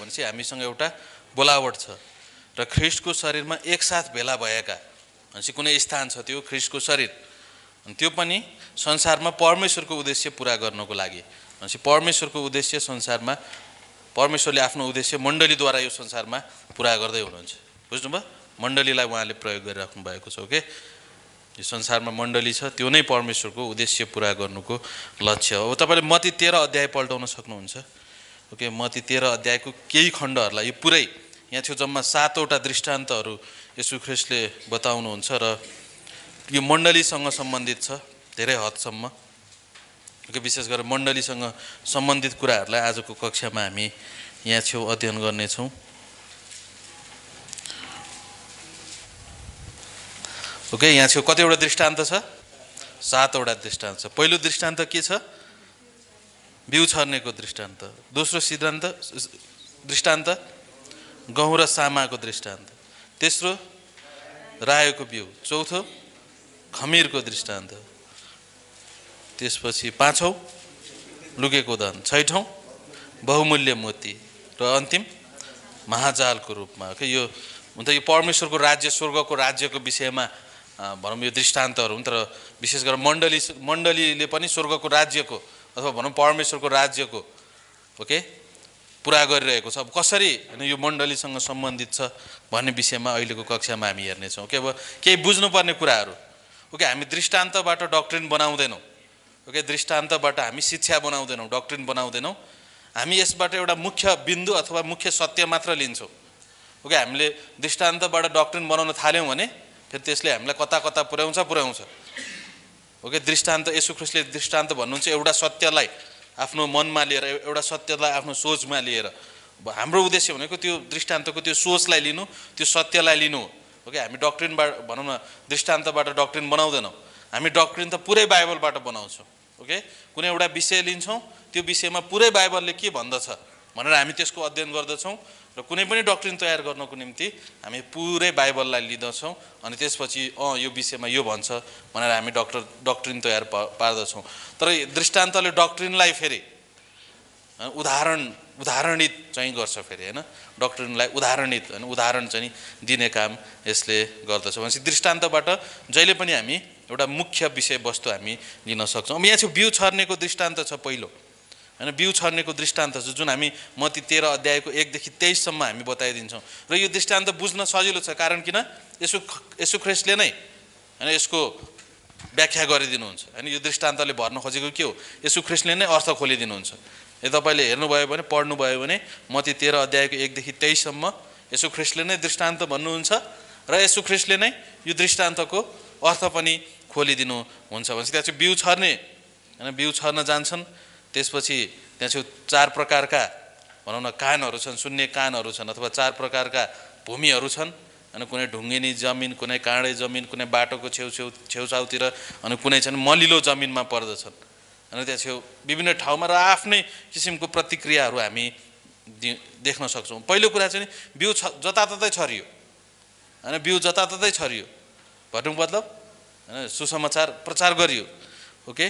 भनेपछि हामीसँग एउटा बोलावट छ र ख्रीष्टको शरीरमा एकसाथ भेला भएका भनेपछि कुनै स्थान छ त्यो ख्रीष्टको शरीर अनि त्यो पनि संसारमा परमेश्वरको उद्देश्य पूरा गर्नको लागि भनेपछि परमेश्वरको उद्देश्य संसारमा परमेश्वरले आफ्नो उद्देश्य मण्डलीद्वारा यो संसारमा पूरा गर्दै हुनुहुन्छ बुझ्नुभयो मण्डलीलाई उहाँले प्रयोग गरिराख्नु भएको छ ओके यो संसारमा मण्डली छ त्यो नै परमेश्वरको उद्देश्य पूरा गर्नुको लक्ष्य हो तपाईले मत्ती 13 अध्याय पल्टाउन सक्नुहुन्छ ओके मत्ती 13 अध्यायको केही खण्डहरुलाई यो पुरै यहाँ थियो जम्मा 7 वटा दृष्टान्तहरू येशू ख्रीष्टले बताउनुहुन्छ र यो मण्डलीसँग सम्बन्धित छ धेरै हदसम्म ओके विशेष गरेर मण्डलीसँग सम्बन्धित कुराहरूलाई आजको कक्षामा हामी यहाँ छेउ अध्ययन गर्ने छौं ओके यहाँ छेउ कतिवटा दृष्टान्त छ 7 वटा दृष्टान्त छ पहिलो दृष्टान्त के छ बिउ छर्नेको दृष्टान्त दोस्रो दृष्टान्त गहुँ र सामाको दृष्टान्त तेस्रो रायोको बिउ चौथो खमीरको दृष्टान्त त्यसपछि पाँचौं लुकेको धन छैठौं बहुमूल्य मोती र अन्तिम महाजालको रूपमा ओके यो हुन्छ यो परमेश्वरको राज्य स्वर्गको राज्यको विषयमा भनौँ यो दृष्टान्तहरू हुन् तर विशेष गरेर मण्डलीले पनि स्वर्गको राज्यको अथवा भनौँ परमेश्वरको राज्यको ओके पूरा गरिरहेको छ अब कसरी हैन यो मण्डलीसँग सम्बन्धित छ भन्ने विषयमा अहिलेको कक्षामा हामी हेर्ने छौं ओके अब केही बुझ्नुपर्ने कुराहरू ओके हामी दृष्टान्तबाट डक्ट्रिन बनाउँदैनौं ओके दृष्टान्तबाट हामी शिक्षा बनाउँदैनौं डक्ट्रिन बनाउँदैनौं हामी यसबाट एउटा मुख्य बिन्दु अथवा मुख्य सत्य मात्र लिन्छौं ओके हामीले दृष्टान्तबाट डक्ट्रिन बनाउन थाल्यौं भने फेरि त्यसले हामीलाई कता पुर्याउँछ ओके दृष्टान्त येशू ख्रीष्टले दृष्टान्त भन्नुहुन्छ एउटा सत्यलाई आफ्नो मनमा लिएर एउटा सत्यलाई आफ्नो सोचमा लिएर हाम्रो उद्देश्य भनेको त्यो दृष्टान्तको त्यो सोचलाई लिनु त्यो सत्यलाई लिनु ओके हामी डक्ट्रिनबाट भनौँ न दृष्टान्तबाट डक्ट्रिन बनाउँदैनौं हामी डक्ट्रिन त पुरै बाइबलबाट बनाउँछौं ओके कुनै एउटा विषय लिन्छौं त्यो विषयमा पुरै बाइबलले के भन्दछ भनेर हामी त्यसको अध्ययन गर्दछौं र कुनै पनि डक्ट्रिन तयार गर्नको निम्ति हामी पुरै बाइबललाई लिदछौं अनि त्यसपछि यो विषयमा यो भन्छ भनेर हामी डक्ट्रिन तयार पार्दछौं तर दृष्टान्तले डक्ट्रिनलाई फेरि उदाहरणित चाहिँ गर्छ फेरि हैन डक्ट्रिनलाई उदाहरणित हैन उदाहरण चाहिँ दिने काम यसले गर्दछ भनेपछि दृष्टान्तबाट जहिले पनि हामी एउटा मुख्य विषयवस्तु हामी लिन सक्छौं अब यहाँ चाहिँ बिउ छर्नेको दृष्टान्त छ पहिलो हैन बिउ छर्नेको दृष्टान्त छ जुन हामी मत्ती 13 अध्यायको 1 देखि 23 सम्म हामी बताइदिन्छौं र यो दृष्टान्त बुझ्न सजिलो छ कारण किन येशू ख्रीष्टले नै हैन यसको व्याख्या गरिदिनुहुन्छ हैन यो दृष्टान्तले भर्न खोजेको के हो येशू ख्रीष्टले नै अर्थ खोलिदिनुहुन्छ यदि तपाईले हेर्नुभयो भने पढ्नुभयो भने मत्ती 13 अध्यायको 1 देखि 23 सम्म येशू ख्रीष्टले नै दृष्टान्त भन्नुहुन्छ र येशू ख्रीष्टले नै यो दृष्टान्तको अर्थ पनि खोलिदिनु हुन्छ भनेपछि त्यहाँ चाहिँ बिउ छर्ने हैन बिउ छर्न जान्छन् त्यसपछि त्यहाँ चाहिँ 4 प्रकारका भनौँ न कानहरू छन् सुन्ने कानहरू छन् अथवा 4 प्रकारका भूमिहरू छन् अनि कुनै ढुङ्गेनी जमिन कुनै काँडे जमिन कुनै बाटोको छेउछाउतिर अनि कुनै चाहिँ मलिलो जमिनमा पर्दछन् अनि त्यहाँ छेउ विभिन्न ठाउँमा र आफ्नै किसिमको प्रतिक्रियाहरू हामी देख्न सक्छौं पहिलो कुरा चाहिँ बिउ जताततै छरियो हैन बिउ जताततै छरियो भन्नुको मतलब हैन सुसमाचार प्रचार गरियो ओके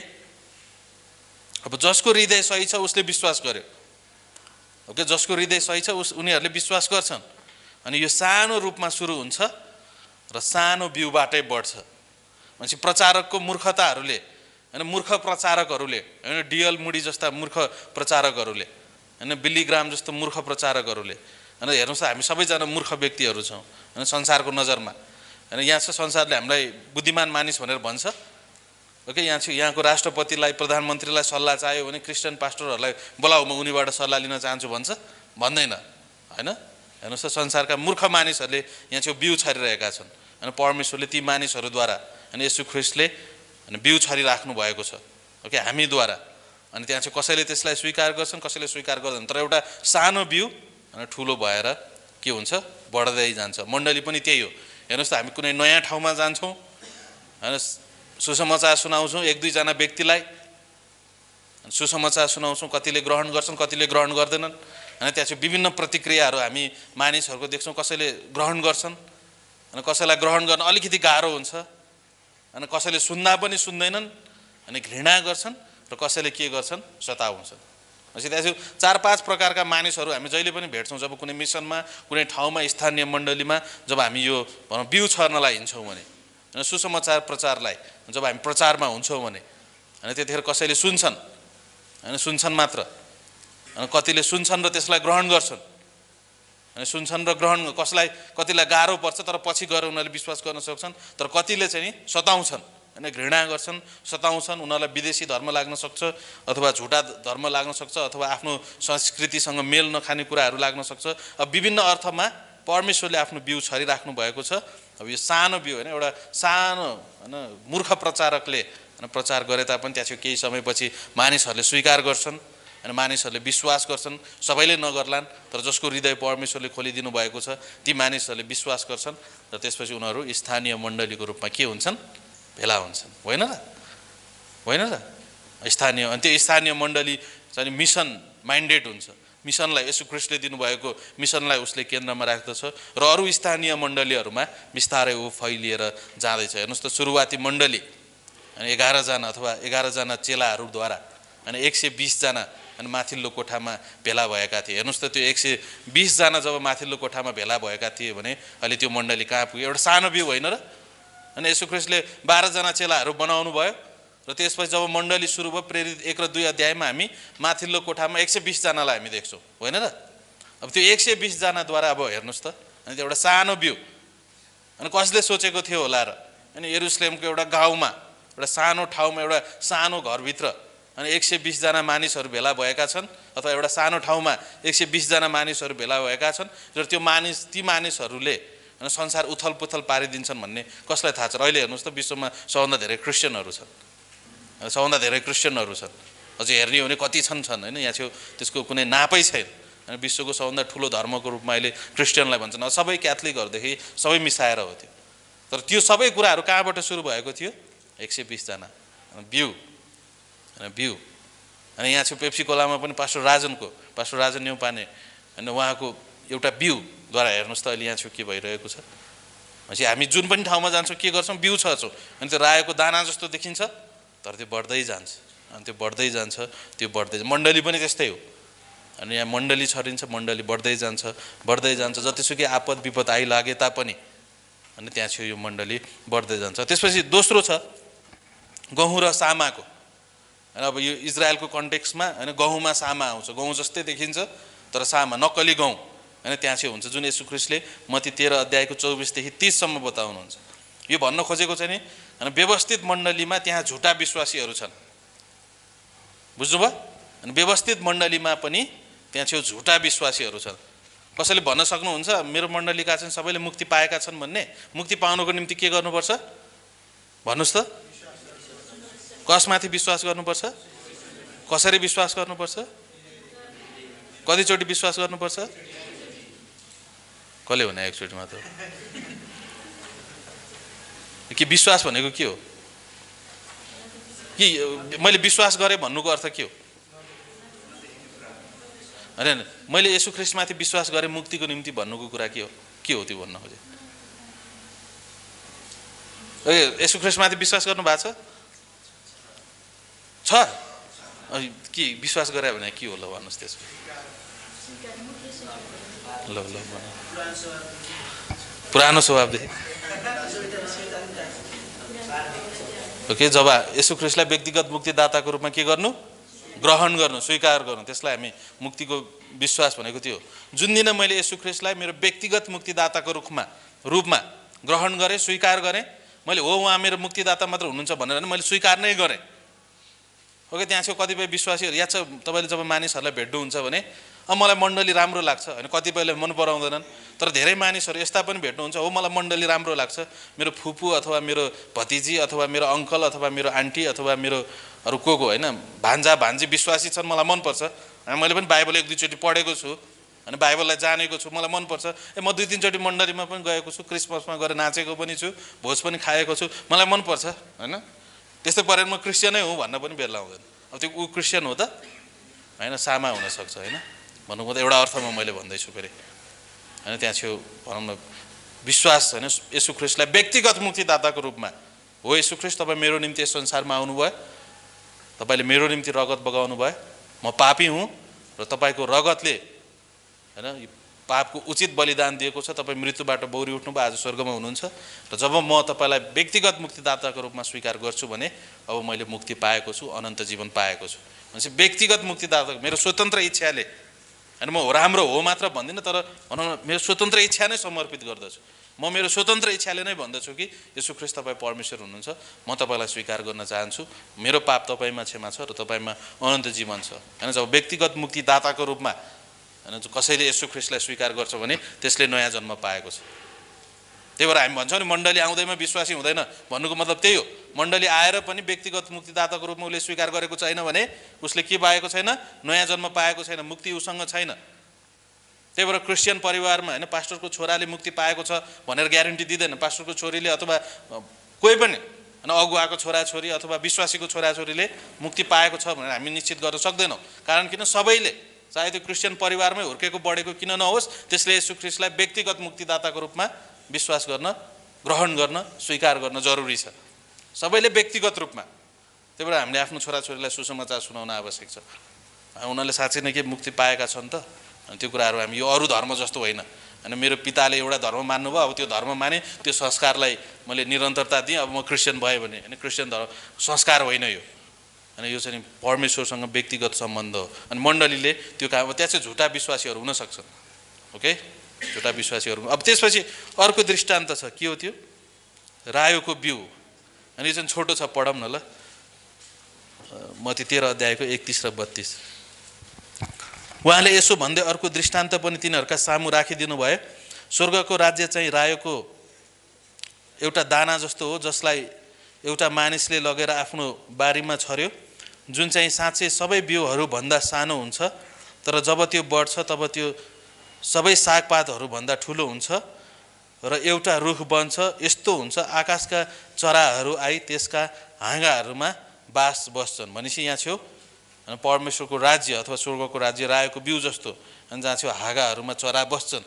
अब जसको हृदय सही छ उसले विश्वास गर्यो ओके जसको हृदय सही छ उनीहरूले विश्वास गर्छन् अनि यो सानो रूपमा सुरु हुन्छ र सानो बिउबाटै बढ्छ भनेपछि प्रचारकको मूर्खताहरूले हैन मूर्ख प्रचारकहरूले हैन डीएल मुडी जस्ता मूर्ख प्रचारकहरूले हैन बिली ग्राम जस्तो मूर्ख प्रचारकहरूले हैन हेर्नुस् हामी सबैजना मूर्ख व्यक्तिहरू छौं हैन संसारको नजरमा हैन यहाँ छ संसारले हामीलाई बुद्धिमान मानिस भनेर भन्छ ओके यहाँको राष्ट्रपतिलाई प्रधानमन्त्रीलाई सल्लाह चाहियो भने क्रिस्चियन पास्टरहरूलाई बोलाऊ म उनीबाट सल्लाह लिन चाहन्छु भन्छ भन्दैन हैन हेर्नुस् त संसारका मूर्ख मानिसहरूले यहाँ चाहिँ बिउ छरिरहेका छन् अनि परमेश्वरले ती मानिसहरूद्वारा अनि येशू ख्रीष्टले अनि बिउ छरिराख्नु भएको छ ओके हामीद्वारा अनि त्यहाँ चाहिँ कसैले त्यसलाई स्वीकार गर्छन् कसैले स्वीकार गर्दैन तर एउटा सानो बिउ अनि ठुलो भएर के हुन्छ बढ्दै जान्छ मण्डली पनि त्यही हो हेर्नुस् त हामी कुनै नयाँ ठाउँमा जान्छौं हैन सुसमाचार सुनाउँछौं एक दुई जना व्यक्तिलाई सुसमाचार सुनाउँछौं कतिले ग्रहण गर्छन् कतिले ग्रहण गर्दैनन् अनि त्यहाँ चाहिँ विभिन्न प्रतिक्रियाहरू हामी मानिसहरूको देख्छौं कसैले ग्रहण गर्छन् अनि कसैलाई ग्रहण गर्न अलिकति गाह्रो हुन्छ अनि कसैले सुन्दा पनि सुन्दैनन् अनि घृणा गर्छन् र कसैले के गर्छन् सताउँछन् त्यसो 4-5 प्रकारका मानिसहरू हामी जहिले पनि भेट्छौँ जब कुनै मिसनमा, कुनै ठाउँमा, स्थानीय मण्डलीमा जब हामी यो भनौँ बिउ छर्नलाई हिँड्छौँ भने, होइन, सुसमाचार प्रचारलाई जब हामी प्रचारमा हुन्छौँ भने, होइन, त्यतिखेर कसैले सुन्छन्, होइन, सुन्छन् मात्र, अनि कतिले सुन्छन् र त्यसलाई ग्रहण गर्छन्, अनि सुन्छन् र ग्रहण, कतिलाई गाह्रो पर्छ तर पछि गएर उनीहरूले विश्वास गर्न सक्छन्, तर कतिले चाहिँ सताउँछन्, होइन, घृणा गर्छन्, सताउँछन्, उनीहरूलाई विदेशी धर्म लाग्न सक्छ अथवा झुटा धर्म लाग्न सक्छ अथवा आफ्नो संस्कृतिसँग मेल नखाने कुराहरू लाग्न सक्छ। अब विभिन्न अर्थमा परमेश्वरले आफ्नो बिउ छरिराख्नु भएको छ। अब यो सानो बिउ, होइन, एउटा सानो, होइन, मूर्ख प्रचारकले, होइन, प्रचार गरे तापनि त्यहाँ केही समयपछि मानिसहरूले स्वीकार गर्छन्, अनि मानिसहरूले विश्वास गर्छन्। सबैले नगर्लान्, तर जसको हृदय परमेश्वरले खोलिदिनु भएको छ ती मानिसहरूले विश्वास गर्छन् र त्यसपछि उनीहरू स्थानीय मण्डलीको रूपमा के हुन्छन्, भेला हुन्छन्, होइन र, होइन र, स्थानीय। अनि त्यो स्थानीय मण्डली चाहिँ मिसन माइन्डेड हुन्छ, मिसनलाई, येशू ख्रीष्टले दिनुभएको मिसनलाई उसले केन्द्रमा राख्दछ र अरू स्थानीय मण्डलीहरूमा बिस्तारै ऊ फैलिएर जाँदैछ। हेर्नुहोस् त, सुरुवाती मण्डली अनि 11 जना अथवा 11 जना चेलाहरूद्वारा अनि 120 जना अनि माथिल्लो कोठामा भेला भएका थिए। हेर्नुहोस् त, त्यो 120 जना जब माथिल्लो कोठामा भेला भएका थिए भने अहिले त्यो मण्डली कहाँ पुग्यो? एउटा सानो बिउ होइन र? अनि येशू ख्रीष्टले 12 जना चेलाहरू बनाउनु भयो र त्यसपछि जब मण्डली सुरु भयो, प्रेरित 1 र 2 अध्यायमा हामी माथिल्लो कोठामा 120 जनालाई हामी देख्छौँ, होइन र? अब त्यो 120 जनाद्वारा अब हेर्नुहोस् त, अनि त्यो एउटा सानो बिउ, अनि कसले सोचेको थियो होला र? अनि यरुसलेमको एउटा गाउँमा, एउटा सानो ठाउँमा, एउटा सानो घरभित्र अनि 120 जना मानिसहरू भेला भएका छन्, अथवा एउटा सानो ठाउँमा 120 जना मानिसहरू भेला भएका छन् र ती मानिसहरूले अनि संसार उथलपुथल पारिदिन्छन् भन्ने कसलाई थाहा छ र? अहिले हेर्नुहोस् त, विश्वमा सबभन्दा धेरै क्रिस्चियनहरू छन्, सबभन्दा धेरै क्रिस्चियनहरू छन्। अझै हेर्ने हो भने कति छन्, होइन, यहाँ छेउ त्यसको कुनै नापै छैन। अनि विश्वको सबभन्दा ठुलो धर्मको रूपमा अहिले क्रिस्चियनलाई भन्छन्। सबै क्याथोलिकहरूदेखि सबै मिसाएर हो त्यो। तर त्यो सबै कुराहरू कहाँबाट सुरु भएको थियो? 120 जना बिउ, बिउ। अनि यहाँ छेउ पेप्सी कोलामा पनि पास्टर राजन न्यौपाने, होइन, उहाँको एउटा बिउद्वारा हेर्नुहोस् त अहिले यहाँ छेउ के भइरहेको छ। भनेपछि हामी जुन पनि ठाउँमा जान्छौँ के गर्छौँ? बिउ छर्छौँ, अनि त्यो रायोको दाना जस्तो देखिन्छ, तर त्यो बढ्दै जान्छ, अनि त्यो बढ्दै जान्छ, त्यो बढ्दै जान्छ। मण्डली पनि त्यस्तै हो। अनि यहाँ मण्डली छरिन्छ, मण्डली बढ्दै जान्छ, बढ्दै जान्छ, जतिसुकै आपद विपद आइलागे तापनि अनि त्यहाँ छेउ यो मण्डली बढ्दै जान्छ। त्यसपछि दोस्रो छ गहुँ र सामाको। होइन, अब यो इजरायलको कन्टेक्स्टमा, होइन, गहुँमा सामा आउँछ, गहुँ जस्तै देखिन्छ तर सामा, नक्कली गहुँ, होइन, त्यहाँ चाहिँ हुन्छ, जुन येशू ख्रीष्टले मत्ती 13 अध्यायको 24 देखि 30 सम्म बताउनुहुन्छ। यो भन्न खोजेको चाहिँ नि, होइन, व्यवस्थित मण्डलीमा त्यहाँ झुटा विश्वासीहरू छन्, बुझ्नुभयो? अनि व्यवस्थित मण्डलीमा पनि त्यहाँ छेउ झुटा विश्वासीहरू छन्। कसैले भन्न सक्नुहुन्छ मेरो मण्डलीका चाहिँ सबैले मुक्ति पाएका छन् भन्ने? मुक्ति पाउनको निम्ति के गर्नुपर्छ भन्नुहोस् त? कसमाथि विश्वास गर्नुपर्छ? कसरी विश्वास गर्नुपर्छ? कतिचोटि विश्वास गर्नुपर्छ? कसले भने एकचोटि मात्र? कि विश्वास भनेको के हो? कि मैले विश्वास गरेँ भन्नुको अर्थ के हो? होइन, मैले येशू ख्रीष्टमाथि विश्वास गरेँ मुक्तिको निम्ति भन्नुको कुरा के हो? के हो त्यो भन्न खोजे? येशू ख्रीष्टमाथि विश्वास गर्नु भएको छ? के विश्वास गरे भने के हो? ल भन्नुहोस् त्यसको। ल पुरानो स्वभावदेखि ओके, जब येशू ख्रीष्टलाई व्यक्तिगत मुक्तिदाताको रूपमा के गर्नु? ग्रहण गर्नु, स्वीकार गर्नु, त्यसलाई हामी मुक्तिको विश्वास भनेको त्यो हो। जुन दिन मैले येशू ख्रीष्टलाई मेरो व्यक्तिगत मुक्तिदाताको रूपमा ग्रहण गरेँ, स्वीकार गरेँ, मैले हो उहाँ मेरो मुक्तिदाता मात्र हुनुहुन्छ भनेर मैले स्वीकार नै गरेँ। ओके, त्यहाँ चाहिँ कतिपय विश्वासीहरू याद छ, तपाईँले जब मानिसहरूलाई भेट्नुहुन्छ भने मलाई मण्डली राम्रो लाग्छ, होइन, कतिपयले मन पराउँदैनन्, तर धेरै मानिसहरू यस्ता पनि भेट्नुहुन्छ, हो मलाई मण्डली राम्रो लाग्छ, मेरो फुपू अथवा मेरो भतिजी अथवा मेरो अङ्कल अथवा मेरो आन्टी अथवा मेरो अरू को होइन, भान्जा भान्जी विश्वासी छन्, मलाई मनपर्छ। मैले पनि बाइबल 1-2 चोटि पढेको छु, अनि बाइबललाई जानेको छु, मलाई मनपर्छ। म 2-3 चोटि मण्डलीमा पनि गएको छु, क्रिसमसमा गएर नाचेको पनि छु, भोज पनि खाएको छु, मलाई मनपर्छ, होइन। त्यस्तै परेर म क्रिस्चियनै हुँ भन्न पनि बेला हुँदैन। अब त्यो ऊ क्रिस्चियन हो त होइन, सामा हुनसक्छ, होइन, भनौँ त एउटा अर्थमा मैले भन्दैछु फेरि, होइन। त्यहाँ छेउ भनौँ न विश्वास, होइन, येशू ख्रीष्टलाई व्यक्तिगत मुक्तिदाताको रूपमा, हो येशू ख्रीष्ट तपाईँ मेरो निम्ति यस संसारमा आउनुभयो, तपाईँले मेरो निम्ति रगत बगाउनु भयो, म पापी हुँ, र तपाईँको रगतले हैन पापको उचित बलिदान दिएको छ। तपाईँ मृत्युबाट बौरी उठ्नुभयो, आज स्वर्गमा हुनुहुन्छ। र जब म तपाईँलाई व्यक्तिगत मुक्तिदाताको रूपमा स्वीकार गर्छु भने अब मैले मुक्ति पाएको छु, अनन्त जीवन पाएको छु। भनेपछि व्यक्तिगत मुक्तिदाता मेरो स्वतन्त्र इच्छाले, हैन म राम्रो हो मात्र भन्दिनँ, तर भनौँ न मेरो स्वतन्त्र इच्छा नै समर्पित गर्दछु। म मेरो स्वतन्त्र इच्छाले नै भन्दछु कि येशू ख्रीष्ट तपाईँ परमेश्वर हुनुहुन्छ, म तपाईँलाई स्वीकार गर्न चाहन्छु, मेरो पाप तपाईँमा क्षमा छ र तपाईँमा अनन्त जीवन छ। हैन जब व्यक्तिगत मुक्तिदाताको रूपमा हैन कसैले येशू ख्रीष्टलाई स्वीकार गर्छ भने त्यसले नयाँ जन्म पाएको छ। त्यही भएर हामी भन्छौँ नि मण्डली आउँदैमा विश्वासी हुँदैन भन्नुको मतलब त्यही हो। मण्डली आएर पनि व्यक्तिगत मुक्तिदाताको रूपमा उसले स्वीकार गरेको छैन भने उसले के पाएको छैन, नयाँ जन्म पाएको छैन, मुक्ति उसँग छैन। त्यही भएर क्रिस्चियन परिवारमा हैन पास्टरको छोराले मुक्ति पाएको छ भनेर ग्यारेन्टी दिँदैन। पास्टरको छोरीले अथवा कोही पनि हैन अगुवाको छोराछोरी अथवा विश्वासीको छोराछोरीले मुक्ति पाएको छ भनेर हामी निश्चित गर्न सक्दैनौँ। कारण किन सबैले चाहे त्यो क्रिस्चियन परिवारमै हुर्केको बढेको किन नहोस्, त्यसले येशू ख्रीष्टलाई व्यक्तिगत मुक्तिदाताको रूपमा विश्वास गर्न, ग्रहण गर्न, स्वीकार गर्न जरुरी छ, सबैले व्यक्तिगत रूपमा। त्यही भएर हामीले आफ्नो छोराछोरीलाई सुसमाचार सुनाउन आवश्यक छ। उनीहरूले साँच्चै नै के मुक्ति पाएका छन् त? अनि त्यो कुराहरू हामी यो अरू धर्म जस्तो होइन। अनि मेरो पिताले एउटा धर्म मान्नुभयो, अब त्यो धर्म माने, त्यो संस्कारलाई मैले निरन्तरता दिएँ, अब म क्रिस्चियन भएँ भने होइन, क्रिस्चियन धर्म संस्कार होइन यो। अनि यो चाहिँ परमेश्वरसँग व्यक्तिगत सम्बन्ध हो। अनि मण्डलीले त्यो काम, त्यहाँ चाहिँ झुटा विश्वासीहरू हुन सक्छन्। ओके, झुटा विश्वासीहरू। अब त्यसपछि अर्को दृष्टान्त छ, के हो त्यो? रायोको बिउ। अनि यो चाहिँ छोटो छ, पढौँ न ल। मत्ती 13 अध्यायको 31 र 32। उहाँले यसो भन्दै अर्को दृष्टान्त पनि तिनीहरूका सामु राखिदिनु भयो। स्वर्गको राज्य चाहिँ रायोको एउटा दाना जस्तो हो, जसलाई एउटा मानिसले लगेर आफ्नो बारीमा छर्यो, जुन चाहिँ साँच्चै सबै बिउहरूभन्दा सानो हुन्छ, तर जब त्यो बढ्छ तब त्यो सबै सागपातहरूभन्दा ठुलो हुन्छ र एउटा रुख बन्छ। यस्तो हुन्छ आकाशका चराहरू आई त्यसका हाँगाहरूमा बास बस्छन्। भनेपछि यहाँ छेउ परमेश्वरको राज्य अथवा स्वर्गको राज्य रायोको बिउ जस्तो, अनि जहाँ छेउ हाँगाहरूमा चरा बस्छन्।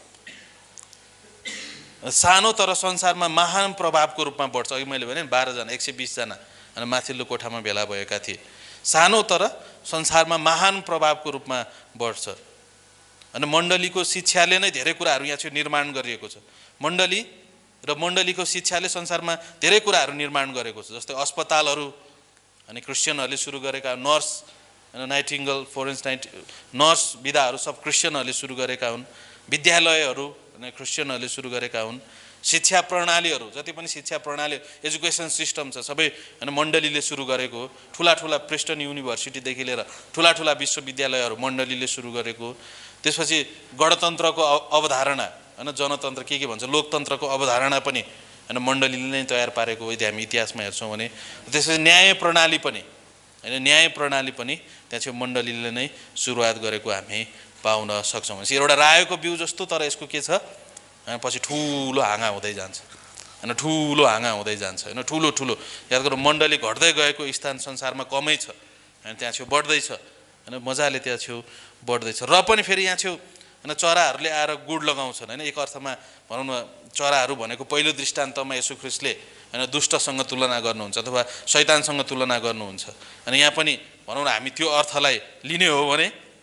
सानो तर संसारमा महान प्रभावको रूपमा बढ्छ। अघि मैले भने 12 जना 120 जना अनि माथिल्लो कोठामा भेला भएका थिए। सानो तर संसारमा महान प्रभावको रूपमा बढ्छ। अनि मण्डलीको शिक्षाले नै धेरै कुराहरू यहाँ चाहिँ निर्माण गरिएको छ। मण्डली र मण्डलीको शिक्षाले संसारमा धेरै कुराहरू निर्माण गरेको छ। जस्तै अस्पतालहरू अनि क्रिस्चियनहरूले सुरु गरेका, नर्स नाइटिङ्गल, फ्लोरेन्स नर्स विधाहरू सब क्रिस्चियनहरूले सुरु गरेका हुन्। विद्यालयहरू अनि क्रिस्चियनहरूले सुरु गरेका हुन्। शिक्षा प्रणालीहरू, जति पनि शिक्षा प्रणाली, एजुकेसन सिस्टम छ, सबै होइन मण्डलीले सुरु गरेको हो। ठुला ठुला प्रिस्टन युनिभर्सिटीदेखि लिएर ठुला ठुला विश्वविद्यालयहरू मण्डलीले सुरु गरेको हो। त्यसपछि गणतन्त्रको अवधारणा होइन, जनतन्त्र के भन्छ, लोकतन्त्रको अवधारणा पनि होइन मण्डलीले नै तयार पारेको हो। यदि हामी इतिहासमा हेर्छौँ भने त्यसपछि न्याय प्रणाली पनि होइन, न्याय प्रणाली पनि त्यहाँ चाहिँ मण्डलीले नै सुरुवात गरेको हामी पाउन सक्छौँ। भनेपछि एउटा रायोको बिउ जस्तो, तर यसको के छ, पछि ठुलो हाँगा हुँदै जान्छ होइन, ठुलो हाँगा हुँदै जान्छ होइन, ठुलो ठुलो। याद गरौँ मण्डली घट्दै गएको स्थान संसारमा कमै छ होइन, त्यहाँ छेउ बढ्दैछ होइन, मजाले त्यहाँ छेउ बढ्दैछ। र पनि फेरि यहाँ छेउ होइन चराहरूले आएर गुड लगाउँछन् होइन। एक अर्थमा भनौँ न चराहरू भनेको पहिलो दृष्टान्तमा येशू ख्रीष्टले होइन दुष्टसँग तुलना गर्नुहुन्छ अथवा शैतानसँग तुलना गर्नुहुन्छ। अनि यहाँ पनि भनौँ न हामी त्यो अर्थलाई लिने हो भने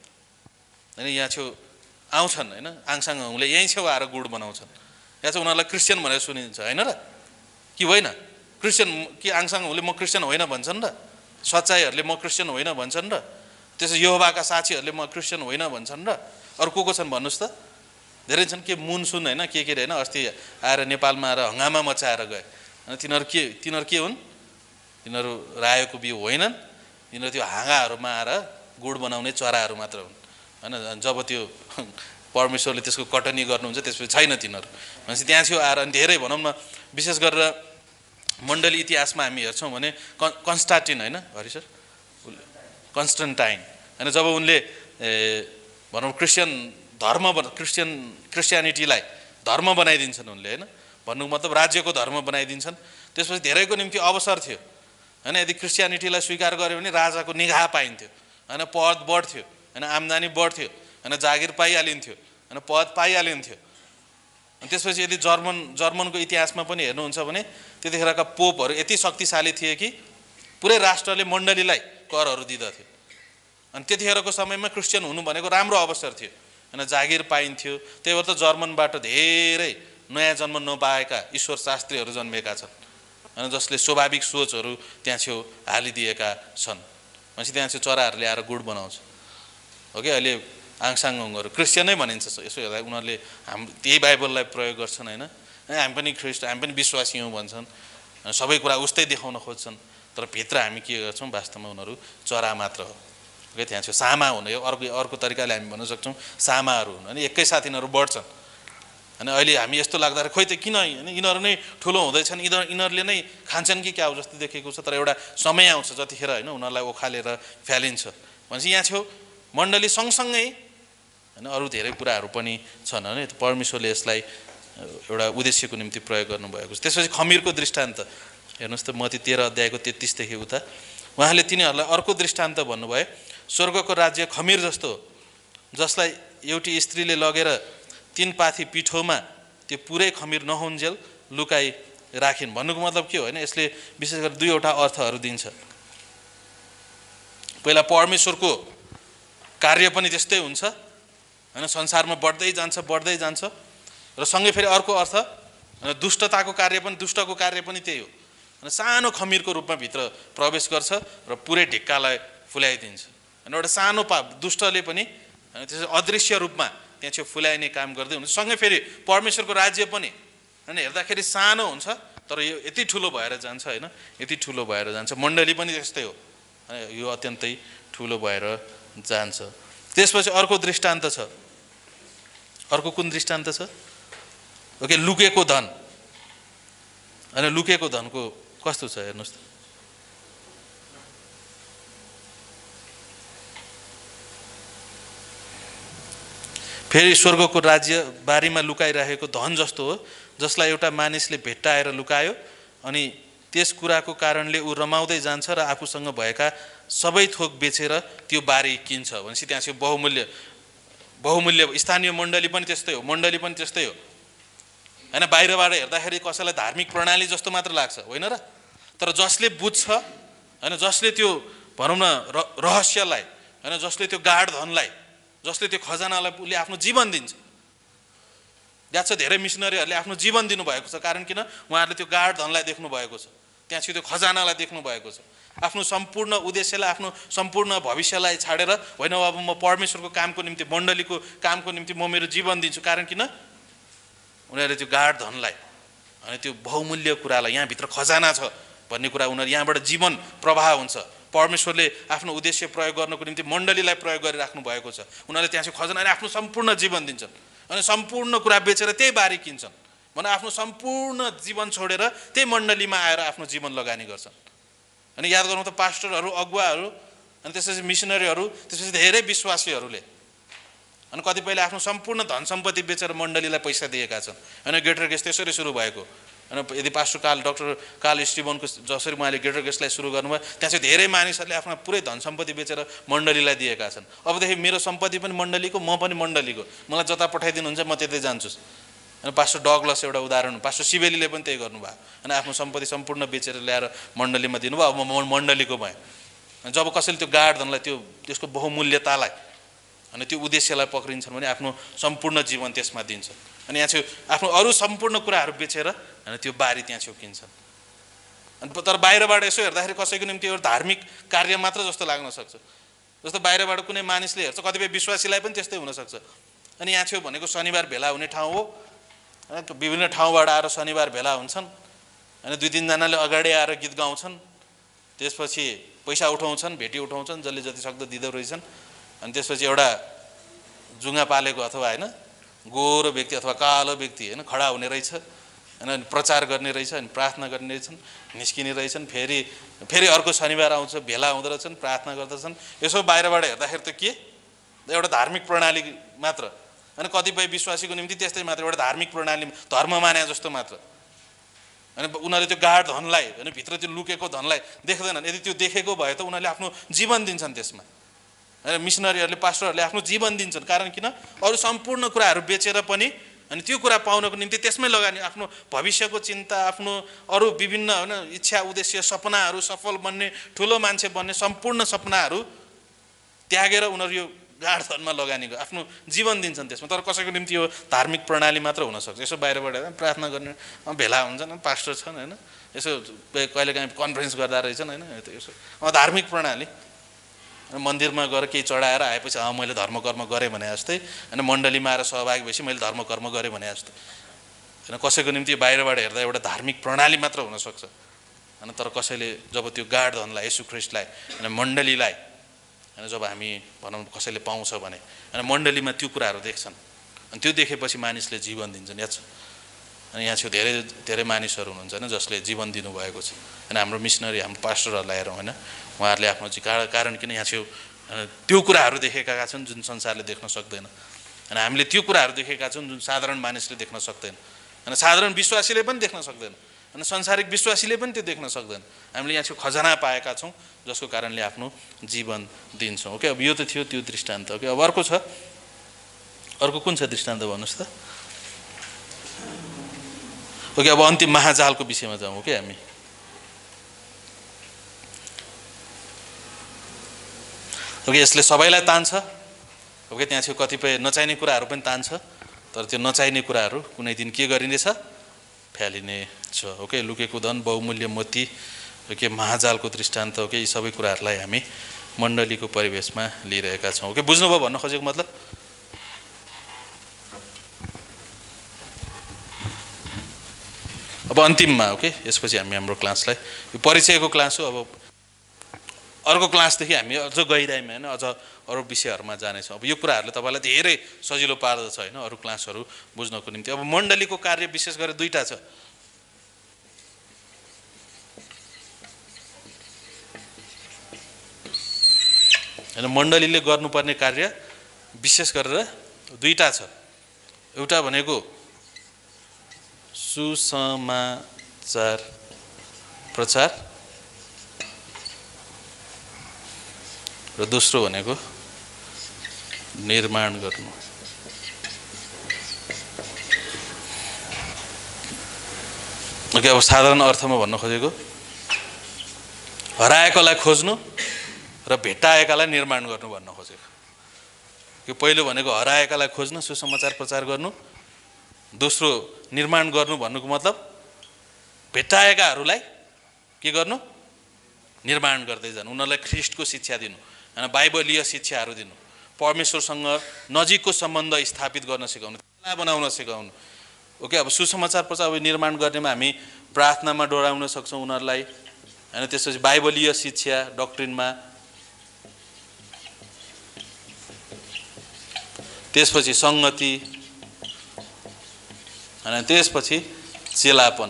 होइन यहाँ छेउ आउँछन् होइन, आङसाङहरूले यहीँ छेउ आएर गुड बनाउँछन्। यहाँ चाहिँ उनीहरूलाई क्रिस्चियन भनेर सुनिन्छ होइन र, कि होइन? क्रिस्चियन कि आङसाङहरूले म क्रिस्चियन होइन भन्छन् र, सच्चाइहरूले म क्रिस्चियन होइन भन्छन् र, त्यसो यहोवाका साक्षीहरूले म क्रिस्चियन होइन भन्छन् र। अरू को छन् भन्नुहोस् त? धेरै छन्। के मुनसुन होइन, के अरे होइन, अस्ति आएर नेपालमा आएर हङ्गामा मचाएर गए। अनि तिनीहरू के हुन्? तिनीहरू रायोको बिउ होइनन्, तिनीहरू त्यो हाँगाहरूमा आएर गुड बनाउने चराहरू मात्र हुन् होइन। जब त्यो परमेश्वरले त्यसको कटनी गर्नुहुन्छ त्यसपछि छैन तिनीहरू। भनेपछि त्यहाँ थियो आएर अनि धेरै भनौँ न, विशेष गरेर मण्डली इतिहासमा हामी हेर्छौँ भने कन्स्टान्टिन होइन, हरि सर, कन्स्टेन्टाइन होइन, जब उनले भनौँ क्रिस्चियनिटीलाई धर्म बनाइदिन्छन् उनले होइन, भन्नुको मतलब राज्यको धर्म बनाइदिन्छन्। त्यसपछि धेरैको निम्ति अवसर थियो होइन। यदि क्रिस्चियनिटीलाई स्वीकार गर्यो भने राजाको निगाह पाइन्थ्यो होइन, पद बढ्थ्यो होइन, आम्दानी बढ्थ्यो होइन, जागिर पाइहालिन्थ्यो होइन, पद पाइहालिन्थ्यो। अनि त्यसपछि यदि जर्मनको इतिहासमा पनि हेर्नुहुन्छ भने त्यतिखेरका पोपहरू यति शक्तिशाली थिए कि पुरै राष्ट्रले मण्डलीलाई करहरू दिँदथ्यो। अनि त्यतिखेरको समयमा क्रिस्चियन हुनु भनेको राम्रो अवसर थियो हैन, जागिर पाइन्थ्यो। त्यही भएर त जर्मनबाट धेरै नयाँ जन्म नपाएका ईश्वर शास्त्रीहरू जन्मेका छन् हैन, जसले स्वाभाविक सोचहरू त्यहाँ छेउ हालिदिएका छन्। भनेपछि त्यहाँ चाहिँ चराहरूले आएर गुड बनाउँछ हो कि। अहिले आङसाङहरू क्रिस्चियनै भनिन्छ, यसो हेर्दा उनीहरूले त्यही बाइबललाई प्रयोग गर्छन् हैन, हामी पनि हामी पनि विश्वासी हौँ भन्छन्, सबै कुरा उस्तै देखाउन खोज्छन्। तर भित्र हामी के गर्छौँ, वास्तवमा उनीहरू चरा मात्र हो ओके। त्यहाँ चाहिँ सामा हुने हो, अर्को तरिकाले हामी भन्न सक्छौँ सामाहरू हुनु अनि एकैसाथ यिनीहरू बढ्छन्। अनि अहिले हामी यस्तो लाग्दाखेरि खोइ त किन हैन यिनीहरू नै ठुलो हुँदैछन्, यिनीहरूले नै खान्छन् कि क्या हो जस्तो देखेको छ। तर एउटा समय आउँछ जतिखेर हैन उनीहरूलाई ओखालेर फ्यालिन्छ। भनेपछि यहाँ छेउ मण्डली सँगसँगै हैन अरू धेरै कुराहरू पनि छन् हैन। परमेश्वरले यसलाई एउटा उद्देश्यको निम्ति प्रयोग गर्नुभएको छ। त्यसपछि खमीरको दृष्टान्त हेर्नुहोस् त, मत्ती 13 अध्यायको 33 देखि उता उहाँले तिनीहरूलाई अर्को दृष्टान्त भन्नुभयो। स्वर्गको राज्य खमीर जस्तो हो, जसलाई एउटी स्त्रीले लगेर 3 पाथी पिठोमा त्यो पुरै खमीर नहुन्जेल लुकाई राखिन्। भन्नुको मतलब के हो हैन, यसले विशेष गरी दुईवटा अर्थहरू दिन्छ। पहिला परमेश्वरको कार्य पनि त्यस्तै हुन्छ हैन, संसारमा बढ्दै जान्छ र सँगै फेरि अर्को अर्थ दुष्टताको कार्य पनि, दुष्टको कार्य पनि त्यही हो। अनि सानो खमीरको रूपमा भित्र प्रवेश गर्छ र पुरै ढिक्कालाई फुल्याइदिन्छ। अनि एउटा सानो दुष्टले पनि त्यसै अदृश्य रूपमा त्यहाँ चाहिँ फुल्याइने काम गर्दै हुन्छ। सँगै फेरि परमेश्वरको राज्य पनि हैन हेर्दाखेरि सानो हुन्छ तर यो यति ठुलो भएर जान्छ हैन, यति ठुलो भएर जान्छ। मण्डली पनि त्यस्तै हो, यो अत्यन्तै ठुलो भएर जान्छ। त्यसपछि अर्को दृष्टान्त छ। अर्को कुन दृष्टान्त छ? ओके, लुकेको धन। अनि लुकेको धनको कस्तो छ हेर्नुहोस् त। फेरि स्वर्गको राज्य बारीमा लुकाइरहेको धन जस्तो हो, जसलाई एउटा मानिसले भेट्टाएर लुकायो अनि त्यस कुराको कारणले ऊ रमाउँदै जान्छ र आफूसँग भएका सबै थोक बेचेर त्यो बारी किन्छ। भनेपछि त्यहाँ चाहिँ बहुमूल्य स्थानीय मण्डली पनि त्यस्तै हो, मण्डली पनि त्यस्तै हो हैन। बाहिरबाट हेर्दाखेरि कसैलाई धार्मिक प्रणाली जस्तो मात्र लाग्छ होइन र, तर जसले बुझ्छ हैन, जसले त्यो भनौँ न रहस्यलाई हैन, जसले त्यो गाढ धनलाई, जसले त्यो खजानालाई उसले आफ्नो जीवन दिन्छ। याद छ धेरै मिसनरीहरूले आफ्नो जीवन दिनुभएको छ, कारण किन? उहाँहरूले त्यो गाढ धनलाई देख्नु भएको छ, त्यहाँ चाहिँ त्यो खजानालाई देख्नु भएको छ। आफ्नो सम्पूर्ण उद्देश्यलाई, आफ्नो सम्पूर्ण भविष्यलाई छाडेर होइन अब म परमेश्वरको कामको निम्ति, मण्डलीको कामको निम्ति म मेरो जीवन दिन्छु। कारण किन? उनीहरूले त्यो गाढ धनलाई अनि त्यो बहुमूल्य कुरालाई, यहाँभित्र खजाना छ भन्ने कुरा उनीहरू यहाँबाट जीवन प्रवाह हुन्छ। परमेश्वरले आफ्नो उद्देश्य प्रयोग गर्नको निम्ति मण्डलीलाई प्रयोग गरिराख्नु भएको छ। उनीहरूले त्यहाँ चाहिँ खजाना अनि आफ्नो सम्पूर्ण जीवन दिन्छन् अनि सम्पूर्ण कुरा बेचेर त्यही बारी किन्छन्। भने आफ्नो सम्पूर्ण जीवन छोडेर त्यही मण्डलीमा आएर आफ्नो जीवन लगानी गर्छन्। अनि याद गरौँ त, पास्टरहरू, अगुवाहरू अनि त्यसपछि मिसनरीहरू, त्यसपछि धेरै विश्वासीहरूले अनि कतिपयले आफ्नो सम्पूर्ण धन सम्पत्ति बेचेर मण्डलीलाई पैसा दिएका छन्। अनि गेटर गेस्ट त्यसरी सुरु भएको। अनि यदि पास्टर डक्टर कार्ल स्टिभनको जसरी उहाँले गेटर गेस्टलाई सुरु गर्नुभयो, त्यहाँ चाहिँ धेरै मानिसहरूले आफ्नो पुरै धन सम्पत्ति बेचेर मण्डलीलाई दिएका छन्। अबदेखि मेरो सम्पत्ति पनि मण्डलीको, म पनि मण्डलीको, मलाई जता पठाइदिनुहुन्छ म त्यतै जान्छु। अनि पास्टर डगलस एउटा उदाहरण, पास्टर सिबेलीले पनि त्यही गर्नुभयो। अनि आफ्नो सम्पत्ति सम्पूर्ण बेचेर ल्याएर मण्डलीमा दिनुभयो, अब म मण्डलीको भएँ। अनि जब कसैले त्यो गाढ धनलाई, त्यसको बहुमूल्यतालाई अनि त्यो उद्देश्यलाई पक्रिन्छन् भने आफ्नो सम्पूर्ण जीवन त्यसमा दिन्छ। अनि यहाँ चाहिँ आफ्नो अरू सम्पूर्ण कुराहरू बेचेर अनि त्यो बारी त्यहाँ छेउ किन्छन्। अनि तर बाहिरबाट यसो हेर्दाखेरि कसैको निम्ति एउटा धार्मिक कार्य मात्र जस्तो लाग्न सक्छ। जस्तो बाहिरबाट कुनै मानिसले हेर्छ, कतिपय विश्वासीलाई पनि त्यस्तै हुनसक्छ। अनि यहाँ छेउ भनेको शनिबार भेला हुने ठाउँ हो, विभिन्न ठाउँबाट आएर शनिबार भेला हुन्छन्। अनि 2-3 जनाले अगाडि आएर गीत गाउँछन्, त्यसपछि पैसा उठाउँछन्, भेटी उठाउँछन्, जसले जति सक्दो दिँदो रहेछन्। अनि त्यसपछि एउटा जुङ्गा पालेको अथवा होइन गोरो व्यक्ति अथवा कालो व्यक्ति होइन खडा हुने रहेछ, होइन प्रचार गर्ने रहेछ, अनि प्रार्थना गर्ने रहेछन्, निस्किने रहेछन्। फेरि अर्को शनिबार आउँछ, भेला हुँदो रहेछन्, प्रार्थना गर्दछन्। यसो बाहिरबाट हेर्दाखेरि त के एउटा धार्मिक प्रणाली मात्र, अनि कतिपय विश्वासीको निम्ति त्यस्तै मात्र, एउटा धार्मिक प्रणाली, धर्म माने जस्तो मात्र। अनि उनीहरूले त्यो गाढ धनलाई होइन, भित्र त्यो लुकेको धनलाई देख्दैनन्। यदि त्यो देखेको भए त उनीहरूले आफ्नो जीवन दिन्छन् त्यसमा। मिसनरीहरूले, पास्टरहरूले आफ्नो जीवन दिन्छन्। कारण किन? अरू सम्पूर्ण कुराहरू बेचेर पनि अनि त्यो कुरा पाउनको निम्ति त्यसमै लगानी, आफ्नो भविष्यको चिन्ता, आफ्नो अरू विभिन्न होइन इच्छा, उद्देश्य, सपनाहरू, सफल बन्ने, ठुलो मान्छे बन्ने सम्पूर्ण सपनाहरू त्यागेर उनीहरू यो गाढ धनमा लगानी आफ्नो जीवन दिन्छन् त्यसमा। तर कसैको निम्ति यो धार्मिक प्रणाली मात्र हुनसक्छ। यसो बाहिरबाट प्रार्थना गर्ने भेला हुन्छन्, पास्टर छन् होइन, यसो कहिलेकाहीँ कन्फरेन्स गर्दा रहेछन् होइन, यसो धार्मिक प्रणाली। मन्दिरमा गएर केही चढाएर आएपछि मैले धर्मकर्म गरेँ भने जस्तै, होइन मण्डलीमा आएर सहभागी भएपछि मैले धर्मकर्म गरेँ भने जस्तो होइन। कसैको निम्ति बाहिरबाट हेर्दा एउटा धार्मिक प्रणाली मात्र हुनसक्छ होइन। तर कसैले जब त्यो गाढ धनलाई, येशू ख्रीष्टलाई होइन, मण्डलीलाई होइन जब हामी भनौँ कसैले पाउँछ भने होइन, मण्डलीमा त्यो कुराहरू देख्छन् अनि त्यो देखेपछि मानिसले जीवन दिन्छन्। यहाँ छ अनि यहाँ छेउ धेरै धेरै मानिसहरू हुनुहुन्छ होइन जसले जीवन दिनुभएको छ होइन। हाम्रो मिसनरी, हाम्रो पास्टरहरूलाई हेरौँ होइन, उहाँहरूले आफ्नो चाहिँ कारण किन यहाँ छेउ त्यो कुराहरू देखेका छन् जुन संसारले देख्न सक्दैन होइन। हामीले त्यो कुराहरू देखेका छौँ जुन साधारण मानिसले देख्न सक्दैन होइन, साधारण विश्वासीले पनि देख्न सक्दैन होइन, संसारिक विश्वासीले पनि त्यो देख्न सक्दैन। हामीले यहाँ छेउ खजाना पाएका छौँ जसको कारणले आफ्नो जीवन दिन्छौँ। ओके, अब यो त थियो त्यो दृष्टान्त। ओके, अब अर्को छ, अर्को कुन छ दृष्टान्त भन्नुहोस् त। ओके, अब अन्तिम महाजालको विषयमा जाउँ। ओके, हामी ओके यसले सबैलाई तान्छ। ओके, त्यहाँ छेउ कतिपय नचाहिने कुराहरू पनि तान्छ, तर त्यो नचाहिने कुराहरू कुनै दिन के गरिनेछ, फ्यालिने छ। ओके, लुकेको धन, बहुमूल्य मोती, ओके महाजालको दृष्टान्त, ओके यी सबै कुराहरूलाई हामी मण्डलीको परिवेशमा लिइरहेका छौँ। ओके, बुझ्नुभयो भन्न खोजेको मतलब? अब अन्तिममा ओके यसपछि हामी हाम्रो क्लासलाई, यो परिचयको क्लास हो। अब अर्को क्लासदेखि हामी अझ गहिराइमा होइन अझ अरू विषयहरूमा जानेछौँ। अब यो कुराहरूले तपाईँलाई धेरै सजिलो पार्दछ होइन अरू क्लासहरू बुझ्नको निम्ति। अब मण्डलीको कार्य विशेष गरेर दुईवटा छ। होइन, मण्डलीले गर्नुपर्ने कार्य विशेष गरेर दुईवटा छ। एउटा भनेको सुसमाचार प्रचार र दोस्रो भनेको निर्माण गर्नु। ओके, अब साधारण अर्थमा भन्न खोजेको हराएकोलाई खोज्नु र भेट्टाएकालाई निर्माण गर्नु भन्न खोजेको। यो पहिलो भनेको हराएकालाई खोज्नु, सुसमाचार प्रचार गर्नु। दोस्रो निर्माण गर्नु भन्नुको मतलब भेट्टाएकाहरूलाई के गर्नु, निर्माण गर्दै जानु, उनीहरूलाई ख्रीष्टको शिक्षा दिनु होइन, बाइबलीय शिक्षाहरू दिनु, परमेश्वरसँग नजिकको सम्बन्ध स्थापित गर्न सिकाउनु, त्यसलाई बनाउन सिकाउनु। ओके, अब सुसमाचार प्रचार निर्माण गर्नेमा हामी प्रार्थनामा डोराउन सक्छौँ उनीहरूलाई होइन, त्यसपछि बाइबलीय शिक्षा डक्ट्रिनमा, त्यसपछि सङ्गति होइन, त्यसपछि चेलापन।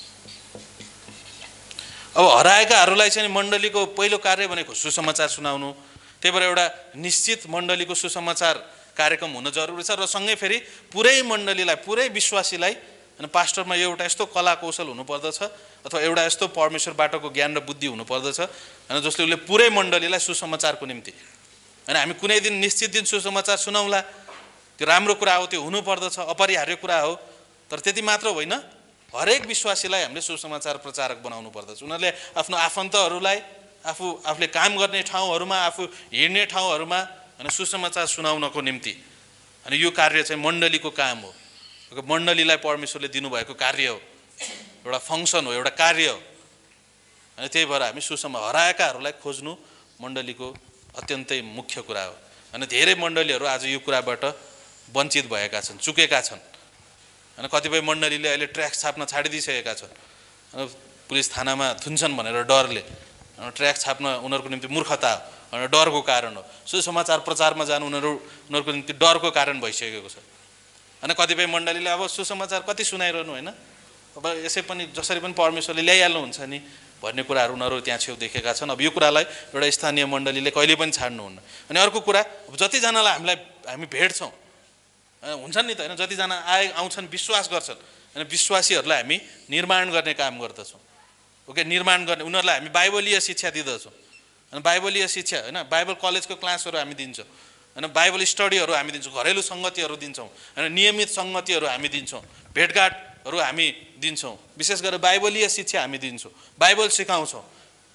अब हराएकाहरूलाई चाहिँ मण्डलीको पहिलो कार्य भनेको सुसमाचार सुनाउनु। त्यही भएर एउटा निश्चित मण्डलीको सुसमाचार कार्यक्रम हुन जरुरी छ र सँगै फेरि पुरै मण्डलीलाई, पुरै विश्वासीलाई होइन पास्टरमा एउटा यस्तो कला कौशल हुनुपर्दछ अथवा एउटा यस्तो परमेश्वरबाटको ज्ञान र बुद्धि हुनुपर्दछ होइन जसले उसले पुरै मण्डलीलाई सुसमाचारको निम्ति होइन, हामी कुनै दिन निश्चित दिन सुसमाचार सुनाउला, त्यो राम्रो कुरा हो, त्यो हुनुपर्दछ, अपरिहार्य कुरा हो। तर त्यति मात्र होइन, हरेक विश्वासीलाई हामीले सुसमाचार प्रचारक बनाउनु पर्दछ। उनीहरूले आफ्नो आफन्तहरूलाई, आफूले काम गर्ने ठाउँहरूमा, आफू हिँड्ने ठाउँहरूमा होइन सुसमाचार सुनाउनको निम्ति अनि यो कार्य चाहिँ मण्डलीको काम हो। मण्डलीलाई परमेश्वरले दिनुभएको कार्य हो, एउटा फङ्सन हो, एउटा कार्य हो। अनि त्यही भएर हामी हराएकाहरूलाई खोज्नु मण्डलीको अत्यन्तै मुख्य कुरा हो। अनि धेरै मण्डलीहरू आज यो कुराबाट वञ्चित भएका छन्, चुकेका छन् होइन। कतिपय मण्डलीले अहिले ट्र्याक छाप्न छाडिदिइसकेका छन्, पुलिस थानामा थुन्छन् भनेर डरले। ट्र्याक छाप्न उनीहरूको निम्ति मूर्खता हो, डरको कारण हो। सुसमाचार प्रचारमा जानु उनीहरूको निम्ति डरको कारण भइसकेको छ। अनि कतिपय मण्डलीले अब सुसमाचार कति सुनाइरहनु होइन, अब यसै पनि जसरी पनि परमेश्वरले ल्याइहाल्नुहुन्छ नि भन्ने कुराहरू उनीहरू त्यहाँ छेउ देखेका छन्। अब यो कुरालाई एउटा स्थानीय मण्डलीले कहिले पनि छाड्नुहुन्न। अनि अर्को कुरा, जतिजनालाई हामी भेट्छौँ हुन्छन् नि त होइन, जतिजना आउँछन् विश्वास गर्छन् होइन, विश्वासीहरूलाई हामी निर्माण गर्ने काम गर्दछौँ। ओके, निर्माण गर्ने उनीहरूलाई हामी बाइबलीय शिक्षा दिँदछौँ होइन, बाइबलीय शिक्षा होइन, बाइबल कलेजको क्लासहरू हामी दिन्छौँ होइन, बाइबल स्टडीहरू हामी दिन्छौँ, घरेलु सङ्गतिहरू दिन्छौँ होइन, नियमित सङ्गतिहरू हामी दिन्छौँ, भेटघाटहरू हामी दिन्छौँ, विशेष गरेर बाइबलीय शिक्षा हामी दिन्छौँ, बाइबल सिकाउँछौँ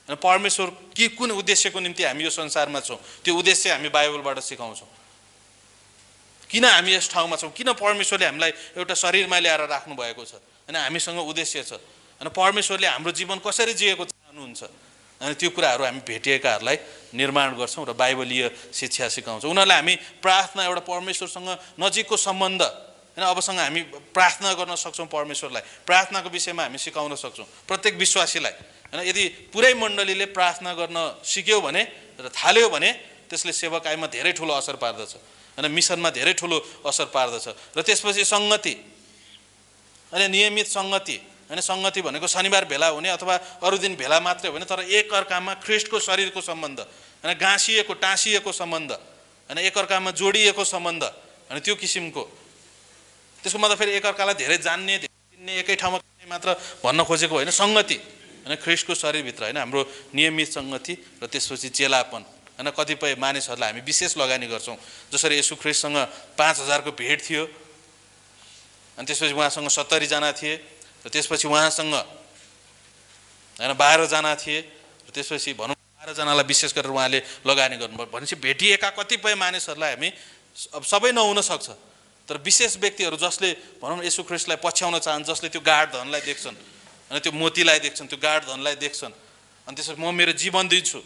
अनि परमेश्वर कुन उद्देश्यको निम्ति हामी यो संसारमा छौँ त्यो उद्देश्य हामी बाइबलबाट सिकाउँछौँ। किन हामी यस ठाउँमा छौँ, किन परमेश्वरले हामीलाई एउटा शरीरमा ल्याएर राख्नु भएको छ, अनि हामीसँग उद्देश्य छ, अनि परमेश्वरले हाम्रो जीवन कसरी जिएको चाहनुहुन्छ, अनि त्यो कुराहरू हामी भेटिएकाहरूलाई निर्माण गर्छौँ र बाइबलीय शिक्षा सिकाउँछौँ। उनीहरूलाई हामी प्रार्थना, एउटा परमेश्वरसँग नजिकको सम्बन्ध, होइन अबसँग हामी प्रार्थना गर्न सक्छौँ, परमेश्वरलाई प्रार्थनाको विषयमा हामी सिकाउन सक्छौँ प्रत्येक विश्वासीलाई। होइन यदि पुरै मण्डलीले प्रार्थना गर्न सिक्यो भने र थाल्यो भने त्यसले सेवकाईमा धेरै ठुलो असर पार्दछ, होइन मिसनमा धेरै ठुलो असर पार्दछ। र त्यसपछि सङ्गति, अनि नियमित सङ्गति, होइन सङ्गति भनेको शनिबार भेला हुने अथवा अरू दिन भेला मात्रै होइन, तर एकअर्कामा ख्रिस्टको शरीरको सम्बन्ध, होइन गाँसिएको टाँसिएको सम्बन्ध, होइन एकअर्कामा जोडिएको सम्बन्ध, होइन त्यो किसिमको। त्यसको मतलब फेरि एकअर्कालाई धेरै जान्ने, धेरै चिन्ने, एकै ठाउँमा मात्र भन्न खोजेको होइन, सङ्गति, होइन ख्रिस्टको शरीरभित्र, होइन हाम्रो नियमित सङ्गति र त्यसपछि चेलापन। होइन कतिपय मानिसहरूलाई हामी विशेष लगानी गर्छौँ, जसरी येशू ख्रिस्टसँग 5000को भेट थियो, अनि त्यसपछि उहाँसँग 70 जना थिए, र त्यसपछि उहाँसँग होइन 12 जना थिए, र त्यसपछि भनौँ 12 जनालाई विशेष गरेर उहाँले लगानी गर्नुभयो। भनेपछि भेटिएका कतिपय मानिसहरूलाई हामी अब सबै नहुन सक्छ, तर विशेष व्यक्तिहरू जसले भनौँ येशू ख्रिस्टलाई पछ्याउन चाहन्छ, जसले त्यो गाढ धनलाई देख्छन्, अनि त्यो मोतीलाई देख्छन्, त्यो गाढ धनलाई देख्छन्, अनि त्यसपछि म मेरो जीवन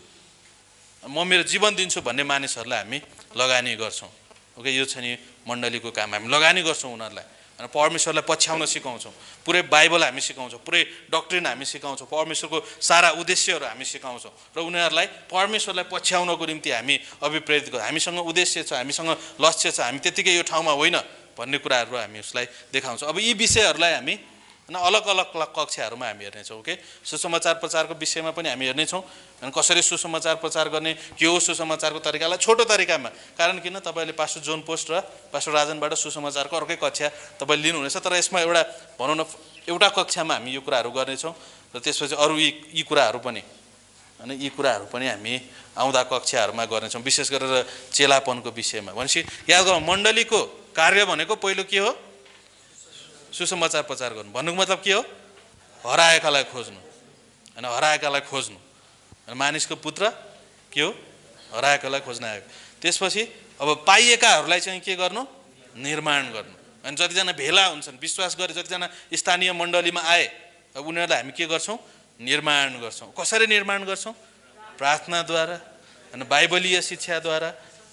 दिन्छु भन्ने मानिसहरूलाई हामी लगानी गर्छौँ। ओके, यो छ नि मण्डलीको काम, हामी लगानी गर्छौँ उनीहरूलाई, अनि परमेश्वरलाई पछ्याउन सिकाउँछौँ, पुरै बाइबल हामी सिकाउँछौँ, पुरै डक्ट्रिन हामी सिकाउँछौँ, परमेश्वरको सारा उद्देश्यहरू हामी सिकाउँछौँ, र उनीहरूलाई परमेश्वरलाई पछ्याउनको निम्ति हामी अभिप्रेरित गर्छौँ। हामीसँग उद्देश्य छ, हामीसँग लक्ष्य छ, हामी त्यतिकै यो ठाउँमा होइन भन्ने कुराहरू हामी उसलाई देखाउँछौँ। अब यी विषयहरूलाई हामी अलग अलग कक्षाहरूमा हामी हेर्नेछौँ। ओके, सुसमाचार प्रचारको विषयमा पनि हामी हेर्नेछौँ, अनि कसरी सुसमाचार प्रचार गर्ने, के हो सुसमाचारको तरिकालाई छोटो तरिकामा। कारण किन, तपाईँले पास्टर जोन पोस्ट र पास्टर राजनबाट सुसमाचारको अर्कै कक्षा तपाईँले लिनुहुनेछ, तर यसमा एउटा भनौँ न एउटा कक्षामा हामी यो कुराहरू गर्नेछौँ, र त्यसपछि अरू यी कुराहरू पनि, अनि यी कुराहरू पनि हामी आउँदा कक्षाहरूमा गर्नेछौँ, विशेष गरेर चेलापनको विषयमा। भनेपछि याद गरौँ, मण्डलीको कार्य भनेको पहिलो के हो, सुसमाचार प्रचार गर्नु। भन्नुको मतलब के हो, हराएकालाई खोज्नु, होइन हराएकालाई खोज्नु, अनि मानिसको पुत्र के हो, हराएकालाई खोज्न आएको। त्यसपछि अब पाइएकाहरूलाई चाहिँ के गर्नु, निर्माण गर्नु। अनि जतिजना भेला हुन्छन्, विश्वास गरे जतिजना स्थानीय मण्डलीमा आए, अब उनीहरूलाई हामी के गर्छौँ, निर्माण गर्छौँ। कसरी निर्माण गर्छौँ, प्रार्थनाद्वारा, अनि बाइबलीय शिक्षाद्वारा।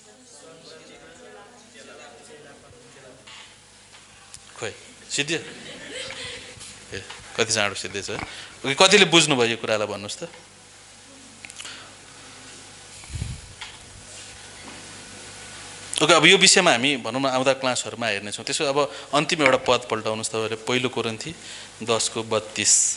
खोइ सिद्धियो, कति चाँडो सिद्धिएछ, कतिले बुझ्नुभयो यो कुरालाई भन्नुहोस् त। ओके, अब यो विषयमा हामी भनौँ न आउँदा क्लासहरूमा हेर्नेछौँ। त्यसो अब अन्तिम एउटा पद पल्टाउनुहोस् तपाईँले, पहिलो कोरिन्थी 10:32।